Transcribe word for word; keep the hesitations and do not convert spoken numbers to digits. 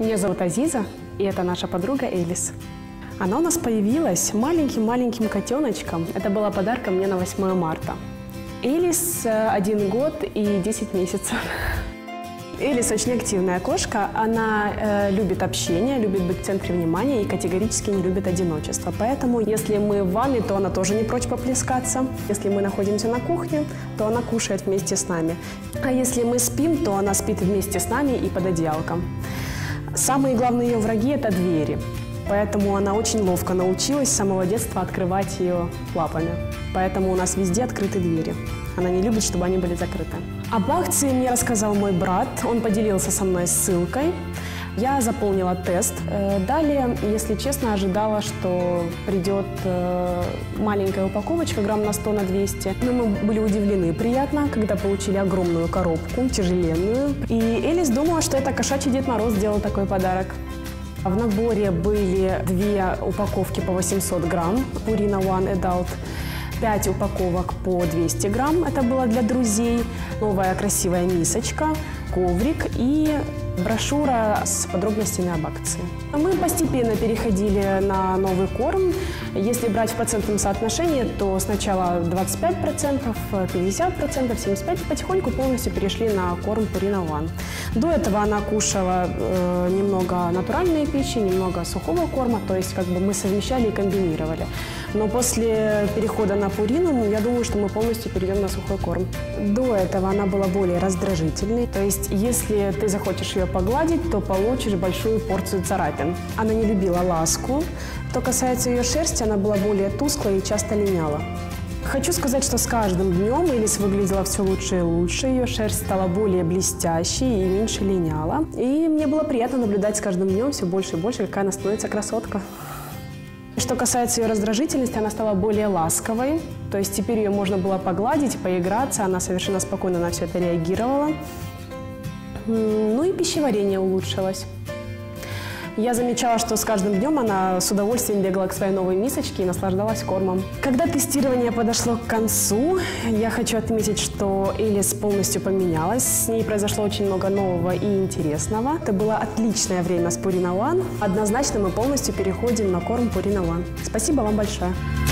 Меня зовут Азиза, и это наша подруга Элис. Она у нас появилась маленьким-маленьким котеночком. Это была подарка мне на восьмое марта. Элис один год и десять месяцев. Элис очень активная кошка. Она э, любит общение, любит быть в центре внимания и категорически не любит одиночество. Поэтому, если мы в ванной, то она тоже не прочь поплескаться. Если мы находимся на кухне, то она кушает вместе с нами. А если мы спим, то она спит вместе с нами и под одеялком. Самые главные ее враги – это двери. Поэтому она очень ловко научилась с самого детства открывать ее лапами. Поэтому у нас везде открыты двери. Она не любит, чтобы они были закрыты. Об акции мне рассказал мой брат. Он поделился со мной ссылкой. Я заполнила тест. Далее, если честно, ожидала, что придет маленькая упаковочка, грамм на сто, на двести. Но мы были удивлены приятно, когда получили огромную коробку, тяжеленную. И Элис думала, что это кошачий Дед Мороз сделал такой подарок. В наборе были две упаковки по восемьсот грамм, Purina One Adult, пять упаковок по двести грамм, это было для друзей, новая красивая мисочка, коврик и брошюра с подробностями об акции. Мы постепенно переходили на новый корм. Если брать в процентном соотношении, то сначала двадцать пять процентов, пятьдесят процентов, семьдесят пять процентов, потихоньку полностью перешли на корм Purina One. До этого она кушала э, немного натуральной пищи, немного сухого корма, то есть как бы мы совмещали и комбинировали. Но после перехода на Purina, я думаю, что мы полностью перейдем на сухой корм. До этого она была более раздражительной, то есть если ты захочешь ее погладить, то получишь большую порцию царапин. Она не любила ласку. Что касается ее шерсти, она была более тусклой и часто линяла. Хочу сказать, что с каждым днем Элис выглядела все лучше и лучше, ее шерсть стала более блестящей и меньше линяла. И мне было приятно наблюдать с каждым днем все больше и больше, какая она становится красотка. Что касается ее раздражительности, она стала более ласковой, то есть теперь ее можно было погладить, поиграться, она совершенно спокойно на все это реагировала. Ну и пищеварение улучшилось. Я замечала, что с каждым днем она с удовольствием бегала к своей новой мисочке и наслаждалась кормом. Когда тестирование подошло к концу, я хочу отметить, что Элис полностью поменялась. С ней произошло очень много нового и интересного. Это было отличное время с Purina One. Однозначно мы полностью переходим на корм Purina One. Спасибо вам большое.